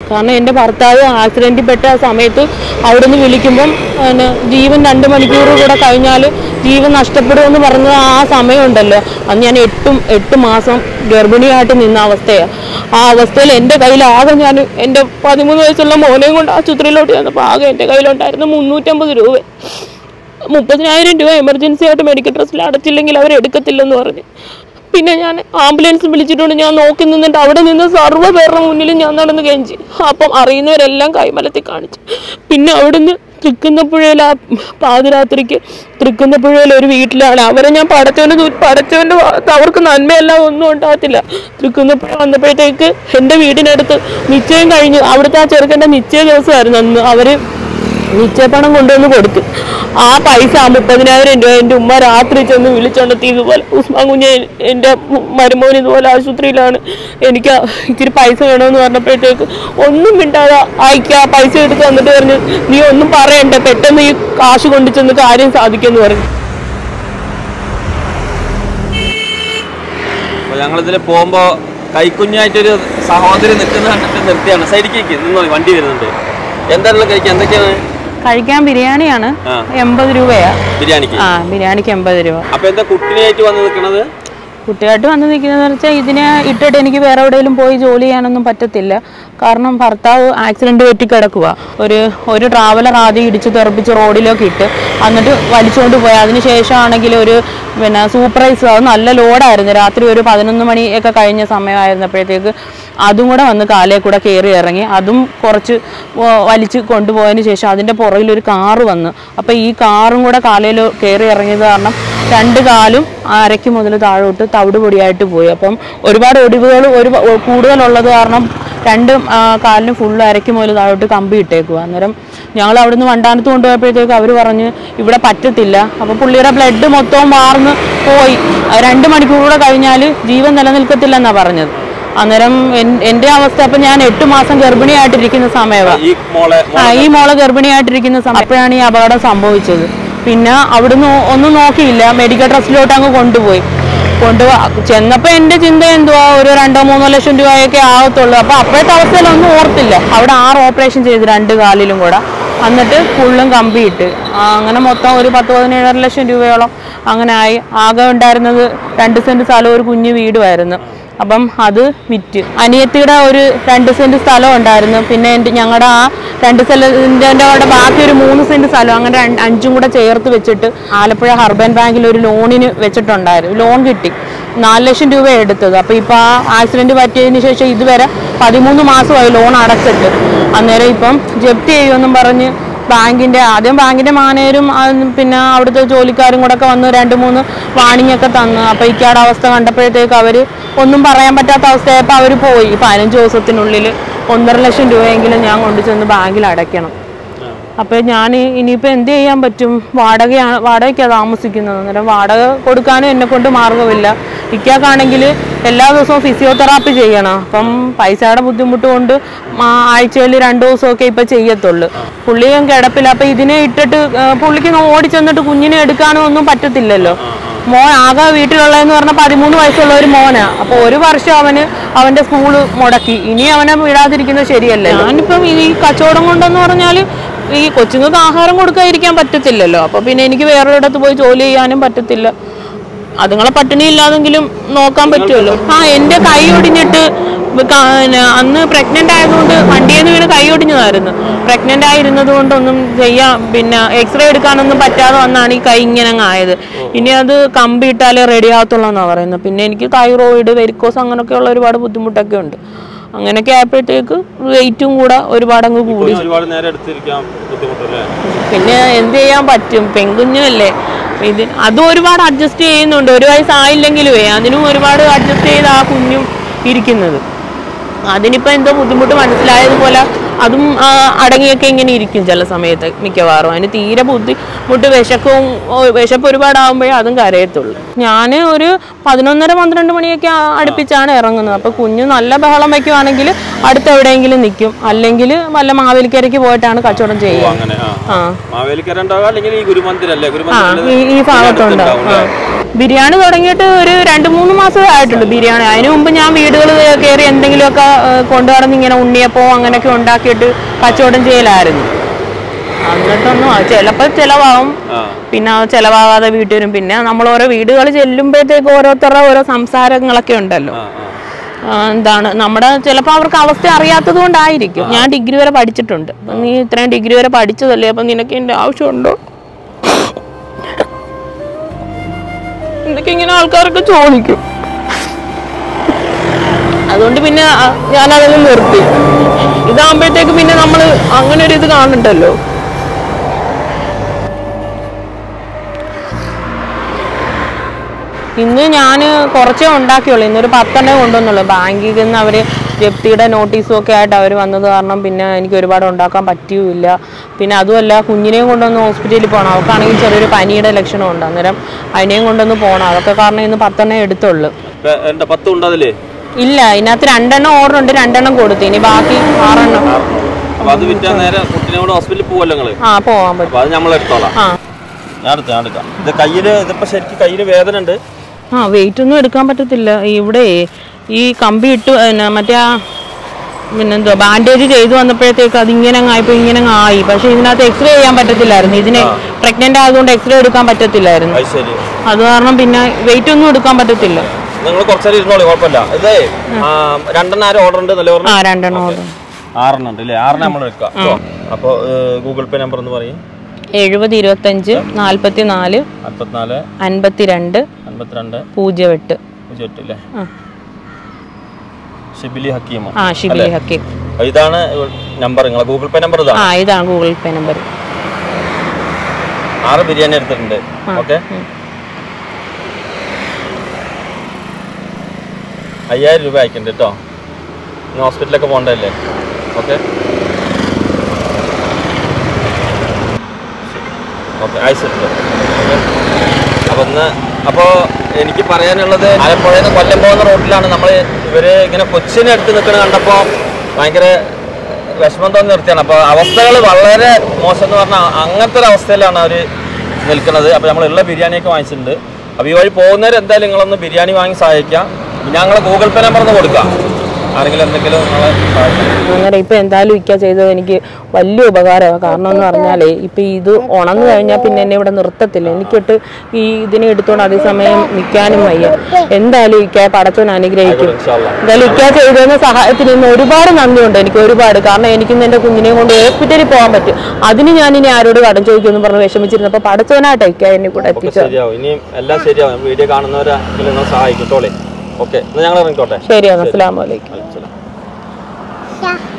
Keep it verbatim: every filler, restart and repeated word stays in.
കാരണം എൻ്റെ ഭർത്താവ് ആക്സിഡൻറ്റിൽ പെട്ട സമയത്ത് അവിടെ നിന്ന് വിളിക്കുമ്പം പിന്നെ ജീവൻ രണ്ട് മണിക്കൂർ കൂടെ കഴിഞ്ഞാൽ ജീവൻ നഷ്ടപ്പെടുമെന്ന് പറഞ്ഞത് ആ സമയമുണ്ടല്ലോ, അന്ന് ഞാൻ എട്ടും എട്ട് മാസം ഗർഭിണിയായിട്ട് നിന്ന അവസ്ഥയാണ്. ആ അവസ്ഥയിൽ എൻ്റെ കയ്യിലാകെ ഞാൻ എൻ്റെ പതിമൂന്ന് വയസ്സുള്ള മോനെയും കൊണ്ട് ആശുപത്രിയിലോട്ട് ചെന്നപ്പോൾ ആകെ എൻ്റെ കയ്യിലുണ്ടായിരുന്നു മുന്നൂറ്റമ്പത് രൂപ. മുപ്പതിനായിരം രൂപ എമർജൻസി ആയിട്ട് മെഡിക്കൽ ട്രസ്റ്റിൽ അടച്ചില്ലെങ്കിൽ അവരെടുക്കത്തില്ലെന്ന് പറഞ്ഞ് പിന്നെ ഞാൻ ആംബുലൻസ് വിളിച്ചിട്ടുണ്ട്. ഞാൻ നോക്കി നിന്നിട്ട് അവിടെ നിന്ന് സർവ്വ പേരുടെ മുന്നിൽ ഞാൻ നടന്ന് കെഞ്ചി. അപ്പം അറിയുന്നവരെല്ലാം കൈമലത്തി കാണിച്ചു. പിന്നെ അവിടുന്ന് തൃക്കുന്നപ്പുഴയിൽ ആ പാതിരാത്രിക്ക് തൃക്കുന്നപ്പുഴയിൽ ഒരു വീട്ടിലാണ് അവരെ ഞാൻ പടച്ചവൻ്റെ പടച്ചവൻ്റെ അവർക്ക് നന്മയെല്ലാം ഒന്നും ഉണ്ടാകത്തില്ല. തൃക്കുന്നപ്പുഴ വന്നപ്പോഴത്തേക്ക് എൻ്റെ വീടിനടുത്ത് നിശ്ചയം കഴിഞ്ഞു. അവിടുത്തെ ആ ചെറുക്കൻ്റെ നിശ്ചയ ദിവസമായിരുന്നു അന്ന്. അവർ നിശ്ചയപ്പണം കൊണ്ടുവന്ന് കൊടുത്തു. ആ പൈസ മുപ്പതിനായിരം രൂപ എൻ്റെ ഉമ്മ രാത്രി ചെന്ന് വിളിച്ചോണ്ടെത്തി. ഇതുപോലെ ഉസ്മാൻ കുഞ്ഞ് എൻ്റെ മരുമോൻ ഇതുപോലെ ആശുപത്രിയിലാണ്, എനിക്ക് ഇച്ചിരി പൈസ വേണമെന്ന് പറഞ്ഞപ്പോഴത്തേക്ക് ഒന്നും മിണ്ടാതെ അയക്കുക പൈസ എടുത്ത് വന്നിട്ട് പറഞ്ഞു നീ ഒന്നും പറയണ്ട, പെട്ടെന്ന് ഈ കാശ് കൊണ്ടു ചെന്ന് കാര്യം സാധിക്കുമെന്ന് പറഞ്ഞു. ഞങ്ങളിതിൽ പോകുമ്പോൾ കൈക്കുഞ്ഞായിട്ടൊരു സഹോദരി നിൽക്കുന്ന കണ്ടിട്ട് നിർത്തിയാണ്. സൈഡിലേക്ക് നിങ്ങൾ വണ്ടി വരുന്നുണ്ട്. എന്താണല്ലോ കഴിക്കാൻ? എന്തൊക്കെയാണ് കഴിക്കാൻ? ബിരിയാണിയാണ്, എൺപത് രൂപയാ ബിരിയാണിക്ക്. ആ ബിരിയാണിക്ക് എൺപത് രൂപ. അപ്പൊ എന്താ കുട്ടിയായിട്ട് വന്ന് നിൽക്കുന്നത്? കുട്ടിയായിട്ട് വന്ന് നിൽക്കുന്നതെന്ന് വെച്ചാൽ ഇതിനെ ഇട്ടിട്ട് എനിക്ക് വേറെ എവിടെയെങ്കിലും പോയി ജോലി ചെയ്യാനൊന്നും പറ്റത്തില്ല. കാരണം ഭർത്താവ് ആക്സിഡൻറ്റ് പറ്റി കിടക്കുക. ഒരു ഒരു ട്രാവലർ ആദ്യം ഇടിച്ച് തെറിപ്പിച്ച് റോഡിലേക്ക് ഇട്ട് എന്നിട്ട് വലിച്ചുകൊണ്ട് പോയി. അതിന് ശേഷമാണെങ്കിൽ ഒരു പിന്നെ സൂപ്പർവൈസ്, അത് നല്ല ലോഡായിരുന്നു. രാത്രി ഒരു പതിനൊന്ന് മണിയൊക്കെ കഴിഞ്ഞ സമയമായിരുന്നപ്പോഴത്തേക്ക് അതും കൂടെ വന്ന് കാലേ കൂടെ കയറി ഇറങ്ങി. അതും കുറച്ച് വലിച്ച് കൊണ്ടുപോയതിന് ശേഷം അതിൻ്റെ പുറകിലൊരു കാറ് വന്ന്. അപ്പോൾ ഈ കാറും കൂടെ കാലയിൽ കയറി ഇറങ്ങിയത് കാരണം രണ്ട് കാലും അരയ്ക്ക് മുതൽ താഴോട്ട് തവിട് പൊടിയായിട്ട് പോയി. അപ്പം ഒരുപാട് ഒടിവുകൾ ഒരു കൂടുതലുള്ളത് കാരണം രണ്ട് കാലിന് ഫുള്ള് അരയ്ക്ക് മുതൽ താഴോട്ട് കമ്പി ഇട്ടേക്കുക. അന്നേരം ഞങ്ങൾ അവിടുന്ന് വണ്ടാനത്ത് കൊണ്ടുപോയപ്പോഴത്തേക്ക് അവർ പറഞ്ഞ് ഇവിടെ പറ്റത്തില്ല. അപ്പോൾ പുള്ളിയുടെ ബ്ലഡ് മൊത്തവും വാർന്ന് പോയി. രണ്ട് മണിക്കൂർ കൂടെ കഴിഞ്ഞാൽ ജീവൻ നിലനിൽക്കത്തില്ലെന്നാണ് പറഞ്ഞത്. അന്നേരം എൻ്റെ അവസ്ഥ അപ്പം ഞാൻ എട്ട് മാസം ഗർഭിണിയായിട്ടിരിക്കുന്ന സമയമാണ്. ആ ഈ മോളെ ഗർഭിണിയായിട്ടിരിക്കുന്ന സമയം അപ്പോഴാണ് ഈ അപകടം സംഭവിച്ചത്. പിന്നെ അവിടുന്ന് ഒന്നും നോക്കിയില്ല, മെഡിക്കൽ ട്രസ്റ്റിലോട്ട് അങ്ങ് കൊണ്ടുപോയി. കൊണ്ടുപോ ചെന്നപ്പോൾ എൻ്റെ ചിന്ത എന്തുവാ, ഒരു രണ്ടോ മൂന്നോ ലക്ഷം രൂപയൊക്കെ ആകത്തുള്ളൂ. അപ്പോൾ അപ്പോഴത്തെ അവസ്ഥയിലൊന്നും ഓർത്തില്ല. അവിടെ ആറ് ഓപ്പറേഷൻ ചെയ്ത് രണ്ട് കാലിലും കൂടെ, എന്നിട്ട് ഫുള്ളും കമ്പിയിട്ട് അങ്ങനെ മൊത്തം ഒരു പത്ത് പതിനേഴര ലക്ഷം രൂപയോളം അങ്ങനെ ആയി. ആകെ ഉണ്ടായിരുന്നത് രണ്ട് സെൻറ്റ് സ്ഥലവും ഒരു കുഞ്ഞു വീടുമായിരുന്നു. അപ്പം അത് വിറ്റ് അനിയത്തിയുടെ ഒരു രണ്ട് സെൻറ്റ് സ്ഥലം ഉണ്ടായിരുന്നു. പിന്നെ എൻ്റെ ഞങ്ങളുടെ ആ രണ്ട് സെൻറ്റിൻ്റെ അവിടെ ബാക്കി ഒരു മൂന്ന് സെൻറ്റ് സ്ഥലം, അങ്ങനെ അഞ്ചും കൂടെ ചേർത്ത് വെച്ചിട്ട് ആലപ്പുഴ അർബൻ ബാങ്കിൽ ഒരു ലോണിന് വെച്ചിട്ടുണ്ടായിരുന്നു. ലോൺ കിട്ടി, നാല് ലക്ഷം രൂപ എടുത്തത്. അപ്പോൾ ഇപ്പോൾ ആ ആക്സിഡൻറ്റ് പറ്റിയതിന് ശേഷം ഇതുവരെ പതിമൂന്ന് മാസമായി ലോൺ അടച്ചിട്ട്. അന്നേരം ഇപ്പം ജപ്തി ചെയ്യുമെന്നും പറഞ്ഞ് ബാങ്കിൻ്റെ ആദ്യം ബാങ്കിൻ്റെ മാനേജരും പിന്നെ അവിടുത്തെ ജോലിക്കാരും കൂടെ ഒക്കെ വന്ന് രണ്ട് മൂന്ന് വാണിംഗ് ഒക്കെ തന്നു. അപ്പോൾ ഇക്കാടെ അവസ്ഥ കണ്ടപ്പോഴത്തേക്ക് അവർ ഒന്നും പറയാൻ പറ്റാത്ത അവസ്ഥയായപ്പോൾ അവർ പോയി. പതിനഞ്ച് ദിവസത്തിനുള്ളിൽ ഒന്നര ലക്ഷം രൂപയെങ്കിലും ഞാൻ കൊണ്ടു ചെന്ന് ബാങ്കിൽ അടയ്ക്കണം. അപ്പോൾ ഞാൻ ഇനിയിപ്പോൾ എന്ത് ചെയ്യാൻ പറ്റും? വാടകയാണ്, വാടകയ്ക്കാണ് താമസിക്കുന്നത്. അന്നേരം വാടക കൊടുക്കാനും എന്നെ കൊണ്ട് മാർഗമില്ല. ഇക്കാക്കാണെങ്കിൽ എല്ലാ ദിവസവും ഫിസിയോതെറാപ്പി ചെയ്യണം. അപ്പം പൈസയുടെ ബുദ്ധിമുട്ട് കൊണ്ട് ആഴ്ചയിൽ രണ്ട് ദിവസമൊക്കെ ഇപ്പം ചെയ്യത്തുള്ളൂ. പുള്ളിയും കിടപ്പില്ല. അപ്പം ഇതിനെ ഇട്ടിട്ട് പുള്ളിക്ക് ഓടിച്ചെന്നിട്ട് കുഞ്ഞിനെ എടുക്കാനോ ഒന്നും പറ്റത്തില്ലല്ലോ. മോൻ ആകെ വീട്ടിലുള്ളതെന്ന് പറഞ്ഞാൽ പതിമൂന്ന് വയസ്സുള്ള ഒരു മോനാണ്. അപ്പോൾ ഒരു വർഷം അവന് അവൻ്റെ സ്കൂള് മുടക്കി. ഇനി അവനെ വിടാതിരിക്കുന്നത് ശരിയല്ലേ. ഞാനിപ്പം ഈ കച്ചവടം കൊണ്ടെന്ന് പറഞ്ഞാൽ ഈ കൊച്ചുങ്ങൾക്ക് ആഹാരം കൊടുക്കാതിരിക്കാൻ പറ്റത്തില്ലല്ലോ. അപ്പോൾ പിന്നെ എനിക്ക് വേറൊരിടത്ത് പോയി ജോലി ചെയ്യാനും പറ്റത്തില്ല. അതുങ്ങളെ പട്ടിണി ഇല്ലാതെങ്കിലും നോക്കാൻ പറ്റുമല്ലോ. ആ എൻ്റെ കൈ ഒടിഞ്ഞിട്ട് അന്ന് പ്രഗ്നൻ്റ് ആയതുകൊണ്ട് വണ്ടിയിൽ നിന്ന് വീണ് കൈ ഒടിഞ്ഞതായിരുന്നു. പ്രഗ്നൻ്റ് ആയിരുന്നത് കൊണ്ടൊന്നും ചെയ്യാൻ പിന്നെ എക്സ്റേ എടുക്കാനൊന്നും പറ്റാതെ വന്നാണ് ഈ കൈ ഇങ്ങനെ അങ്ങ് ആയത്. ഇനി അത് കമ്പി ഇട്ടാലേ റെഡി ആകത്തുള്ളൂ എന്നാണ് പറയുന്നത്. പിന്നെ എനിക്ക് തൈറോയിഡ്, വെരിക്കോസ് അങ്ങനെയൊക്കെയുള്ള ഒരുപാട് ബുദ്ധിമുട്ടൊക്കെ ഉണ്ട്. അങ്ങനെയൊക്കെ ആയപ്പോഴത്തേക്ക് വെയിറ്റും കൂടെ ഒരുപാട് അങ്ങ് കൂടി. പിന്നെ എന്ത് ചെയ്യാൻ പറ്റും, പെൺകുഞ്ഞല്ലേ. ഇത് അതും ഒരുപാട് അഡ്ജസ്റ്റ് ചെയ്യുന്നുണ്ട്. ഒരു വയസ്സായില്ലെങ്കിലുമേ അതിനും ഒരുപാട് അഡ്ജസ്റ്റ് ചെയ്ത് ആ കുഞ്ഞും ഇരിക്കുന്നത്. അതിനിപ്പോൾ എന്തോ ബുദ്ധിമുട്ട് മനസ്സിലായതുപോലെ അതും അടങ്ങിയൊക്കെ ഇങ്ങനെ ഇരിക്കും ചില സമയത്ത് മിക്കവാറും. അതിന് തീരെ ബുദ്ധിമുട്ട് വിശക്കും വിശപ്പ് ഒരുപാടാകുമ്പോഴേ അതും കരയത്തുള്ളൂ. ഞാൻ ഒരു പതിനൊന്നര പന്ത്രണ്ട് മണിയൊക്കെ അടുപ്പിച്ചാണ് ഇറങ്ങുന്നത്. അപ്പോൾ കുഞ്ഞ് നല്ല ബഹളം വയ്ക്കുവാണെങ്കിൽ അടുത്ത് എവിടെയെങ്കിലും നിൽക്കും, അല്ലെങ്കിൽ വല്ല മാവേലിക്കരയ്ക്ക് പോയിട്ടാണ് കച്ചവടം ചെയ്യുക. ആ ഈ ഭാഗത്തുണ്ടാവും. ബിരിയാണി തുടങ്ങിയിട്ട് ഒരു രണ്ട് മൂന്ന് മാസമേ ആയിട്ടുണ്ട് ബിരിയാണി. അതിന് മുമ്പ് ഞാൻ വീടുകൾ കയറി എന്തെങ്കിലുമൊക്കെ കൊണ്ടു നടന്ന് ഇങ്ങനെ ഉണ്ണിയപ്പോ അങ്ങനെയൊക്കെ ഉണ്ടാക്കിയിട്ട് കച്ചവടം ചെയ്യലായിരുന്നു. എന്നിട്ടൊന്നും ചിലപ്പോൾ ചിലവാകും, പിന്നെ ചിലവാകാതെ വീട്ടിൽ വരും. പിന്നെ നമ്മൾ ഓരോ വീടുകൾ ചെല്ലുമ്പോഴത്തേക്ക് ഓരോരുത്തരുടെ ഓരോ സംസാരങ്ങളൊക്കെ ഉണ്ടല്ലോ. എന്താണ് നമ്മുടെ ചിലപ്പോൾ അവർക്ക് അവസ്ഥ അറിയാത്തത് കൊണ്ടായിരിക്കും. ഞാൻ ഡിഗ്രി വരെ പഠിച്ചിട്ടുണ്ട്. നീ ഇത്രയും ഡിഗ്രി വരെ പഠിച്ചതല്ലേ, അപ്പം നിനക്ക് എൻ്റെ ആവശ്യമുണ്ടോ എന്നൊക്കെ ഇങ്ങനെ ആൾക്കാരൊക്കെ ചോദിക്കും. അതുകൊണ്ട് പിന്നെ ഞാനതെല്ലാം നിർത്തി. ഇതാകുമ്പോഴത്തേക്ക് പിന്നെ നമ്മൾ അങ്ങനെ ഒരു ഇത് കാണണ്ടല്ലോ. ഇന്ന് ഞാൻ കുറച്ചേ ഉണ്ടാക്കിയുള്ളൂ. ഇന്നൊരു പത്തെണ്ണേ കൊണ്ടുവന്നുള്ളൂ. ബാങ്കിൽ നിന്ന് അവർ ജപ്തിയുടെ നോട്ടീസും ഒക്കെ ആയിട്ട് അവർ വന്നത് കാരണം പിന്നെ എനിക്ക് ഒരുപാട് ഉണ്ടാക്കാൻ പറ്റിയുമില്ല. പിന്നെ അതുമല്ല കുഞ്ഞിനെയും കൊണ്ടൊന്ന് ഹോസ്പിറ്റലിൽ പോകണം. അവൾക്കാണെങ്കിൽ ചെറിയൊരു പനിയുടെ ലക്ഷണമുണ്ട്. അന്നേരം അതിനെയും കൊണ്ടൊന്ന് പോകണം. അതൊക്കെ കാരണം ഇന്ന് പത്തെണ്ണേ എടുത്തുള്ളൂ. ഇല്ല, ഇതിനകത്ത് രണ്ടെണ്ണം ഓർഡർ ഉണ്ട്, രണ്ടെണ്ണം കൊടുത്തു. ഇനി ബാക്കി ആറെണ്ണം. ആ പോവാൻ പറ്റും. ആ വെയിറ്റ് ഒന്നും എടുക്കാൻ പറ്റത്തില്ല. ഇവിടെ ഈ കമ്പി ഇട്ട് മറ്റേ ആ പിന്നെന്തോ ബാൻഡേജ് ചെയ്തു വന്നപ്പോഴത്തേക്ക് അതിങ്ങനെ ആയപ്പോൾ ഇങ്ങനെ ആയി. പക്ഷെ ഇതിനകത്ത് എക്സ്റേ ചെയ്യാൻ പറ്റത്തില്ലായിരുന്നു. ഇതിന് പ്രഗ്നന്റ് ആയതുകൊണ്ട് എക്സ്റേ എടുക്കാൻ പറ്റത്തില്ലായിരുന്നു. അത് കാരണം പിന്നെ വെയിറ്റ് ഒന്നും എടുക്കാൻ പറ്റത്തില്ല. നിങ്ങൾ കുറച്ചേരം ഇരുന്നോളൂ, കുഴപ്പമില്ല. ഇത് രണ്ടെണ്ണം ഓർഡർ ഉണ്ട്. ആ രണ്ടെണ്ണം ഓർഡർ ആറെണ്ണം ഉണ്ട് അല്ലേ? ആറെണ്ണം നമ്മൾ എടുക്കാം. അപ്പോൾ ഗൂഗിൾ പേ നമ്പർ ഒന്ന് പറയും. എഴുപത് ഇരുപത്തഞ്ച് നാല്പത്തി നാല് നാല്പത്തിനാല് അൻപത്തിരണ്ട് അൻപത്തിരണ്ട് പൂജ്യം എട്ട് പൂജ്യം എട്ട് അല്ലേ? ഷിബിലി ഹക്കീം. ആ ഷിബിലി ഹക്കീം. ഇതാണ് നമ്പർ, നിങ്ങളെ ഗൂഗിൾ പേ നമ്പർ ഇതാണ്. ആ ഇതാണ് ഗൂഗിൾ പേ നമ്പർ. ആറ് ബിരിയാണി എടുത്തിട്ടുണ്ട്. ഓക്കെ, അയ്യായിരം രൂപ അയക്കുന്നുണ്ട് കേട്ടോ. ഇന്ന് ഹോസ്പിറ്റലൊക്കെ പോകണ്ടല്ലേ? ഓക്കെ ഓക്കെ അയച്ചിട്ടുണ്ട്. അപ്പം ഇന്ന് അപ്പോൾ എനിക്ക് പറയാനുള്ളത് ആലപ്പുഴയിൽ നിന്ന് കൊല്ലം പോകുന്ന റോഡിലാണ് നമ്മൾ. ഇവർ ഇങ്ങനെ കൊച്ചിനെ അടുത്ത് നിൽക്കുന്നത് കണ്ടപ്പോൾ ഭയങ്കര വിഷമം തോന്നി നിർത്തിയാണ്. അപ്പോൾ അവസ്ഥകൾ വളരെ മോശം എന്ന് പറഞ്ഞാൽ അങ്ങനത്തെ ഒരു അവസ്ഥയിലാണ് അവർ നിൽക്കുന്നത്. അപ്പോൾ നമ്മളുള്ള ബിരിയാണിയൊക്കെ വാങ്ങിച്ചിട്ടുണ്ട്. അപ്പോൾ ഈ വഴി പോകുന്നവർ എന്തായാലും നിങ്ങളൊന്ന് ബിരിയാണി വാങ്ങി സഹായിക്കാം. ഞങ്ങൾ ഗൂഗിൾ പേ നമ്പർ ഒന്ന് കൊടുക്കാം, ആരെങ്കിലും എന്തെങ്കിലും നിങ്ങളെ സഹായിക്കാം. അങ്ങനെ ഇപ്പം എന്തായാലും ഇക്ക ചെയ്തത് എനിക്ക് വലിയ ഉപകാരമാണ്. കാരണം എന്ന് പറഞ്ഞാലേ ഇപ്പം ഇത് ഉണർന്നു കഴിഞ്ഞാൽ പിന്നെ എന്നെ ഇവിടെ നിർത്തത്തില്ല. എനിക്കിട്ട് ഈ ഇതിനെ എടുത്തോണ്ട് അതേസമയം നിൽക്കാനും വയ്യ. എന്തായാലും ഇക്ക പടച്ചോൻ അനുഗ്രഹിക്കും. എന്തായാലും ഇക്ക ചെയ്തതിന് സഹായത്തിന് ഇന്ന് ഒരുപാട് നന്ദിയുണ്ട് എനിക്ക്, ഒരുപാട്. കാരണം എനിക്കിന്ന് എൻ്റെ കുഞ്ഞിനെ കൊണ്ട് ഹോസ്പിറ്റലിൽ പോകാൻ പറ്റും. അതിന് ഞാൻ ഇനി ആരോട് കടം ചോദിക്കുമെന്ന് പറഞ്ഞ് വിഷമിച്ചിരുന്നു. അപ്പോൾ പടച്ചോനായിട്ട് ഇക്ക എന്നെ കൂടെ എത്തിച്ചു. ഇനിയും എല്ലാം ശരിയാവും. വീഡിയോ കാണുന്നവരെ നിങ്ങൾ സഹായിക്കത്തോളെ. ഓക്കെ, ഞങ്ങൾ ഇറങ്ങിക്കോട്ടെ. ശരിയാണ്. അസ്സലാമു അലൈക്കും. Salam.